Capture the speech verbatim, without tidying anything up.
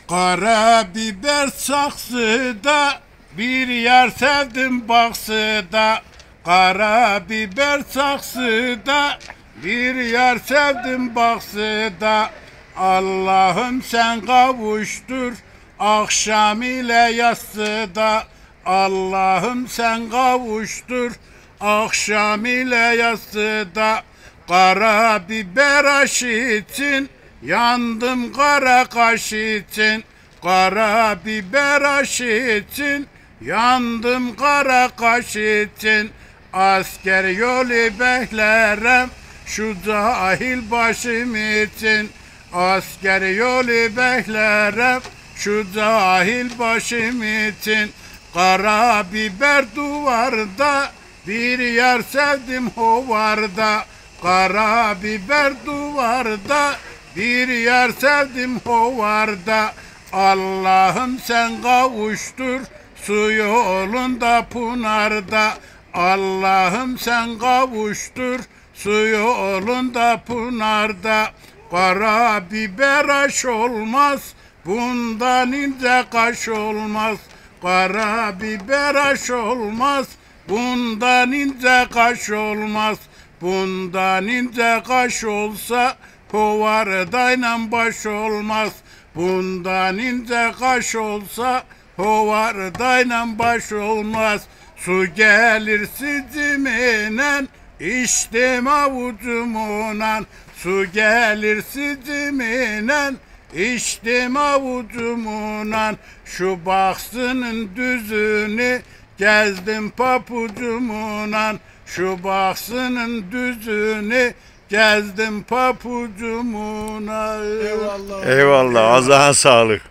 Kara biber saksıda, bir yer sevdim baksıda. Kara biber saksıda, bir yer sevdim baksıda. Allah'ım sen kavuştur, akşam ile yatsıda. Allah'ım sen kavuştur, akşam ile yatsıda. Kara biber aşı için, yandım kara kaş için. Kara biber aşı için, yandım kara kaş için. Asker yolu beklerim, şu cahil başım için. Asker yolu beklerim, şu cahil başım için. Kara biber duvarda, bir yer sevdim hovarda. Kara biber duvarda, bir yer sevdim hovarda. Allah'ım sen kavuştur, su yolunda pınarda. Allah'ım sen kavuştur, su yolunda pınarda. Kara biber aş olmaz, bundan ince kaş olmaz. Kara biber aş olmaz, bundan ince kaş olmaz. Bundan ince kaş olsa, hovardayla baş olmaz. Bundan ince kaş olsa, hovardayla baş olmaz. Su gelir siciminen, içtim avucumunan. Su gelir siciminen, içtim avucumunan. Şu baksının düzünü, gezdim papucumunan. Şu baksının düzünü, gezdim papucumuna. Eyvallah. Eyvallah. Allah'a sağlık.